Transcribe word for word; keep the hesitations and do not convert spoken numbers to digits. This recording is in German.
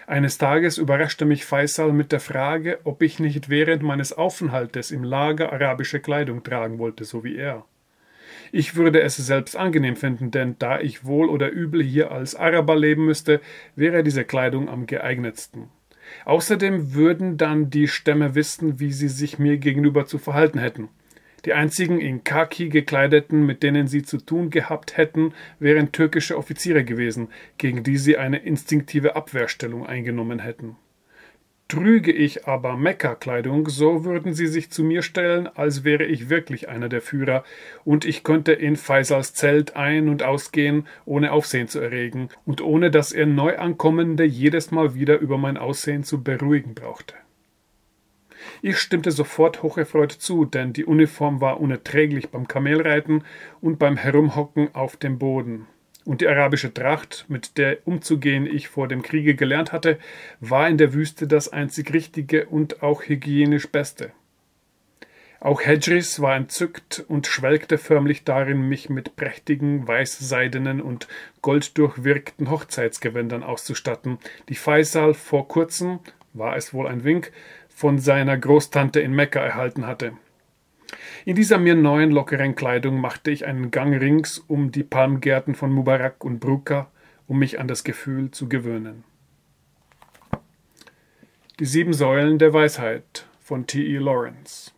Eines Tages überraschte mich Faisal mit der Frage, ob ich nicht während meines Aufenthaltes im Lager arabische Kleidung tragen wollte, so wie er. Ich würde es selbst angenehm finden, denn da ich wohl oder übel hier als Araber leben müsste, wäre diese Kleidung am geeignetsten. Außerdem würden dann die Stämme wissen, wie sie sich mir gegenüber zu verhalten hätten. Die einzigen in Khaki gekleideten, mit denen sie zu tun gehabt hätten, wären türkische Offiziere gewesen, gegen die sie eine instinktive Abwehrstellung eingenommen hätten. Trüge ich aber Mekka-Kleidung, so würden sie sich zu mir stellen, als wäre ich wirklich einer der Führer, und ich könnte in Faisals Zelt ein- und ausgehen, ohne Aufsehen zu erregen, und ohne dass er Neuankommende jedes Mal wieder über mein Aussehen zu beruhigen brauchte. Ich stimmte sofort hocherfreut zu, denn die Uniform war unerträglich beim Kamelreiten und beim Herumhocken auf dem Boden. Und die arabische Tracht, mit der umzugehen ich vor dem Kriege gelernt hatte, war in der Wüste das einzig Richtige und auch hygienisch Beste. Auch Hedris war entzückt und schwelgte förmlich darin, mich mit prächtigen, weißseidenen und golddurchwirkten Hochzeitsgewändern auszustatten, die Faisal vor kurzem, war es wohl ein Wink, von seiner Großtante in Mekka erhalten hatte. In dieser mir neuen, lockeren Kleidung machte ich einen Gang rings um die Palmgärten von Mubarak und Bruka, um mich an das Gefühl zu gewöhnen. Die sieben Säulen der Weisheit von T E Lawrence.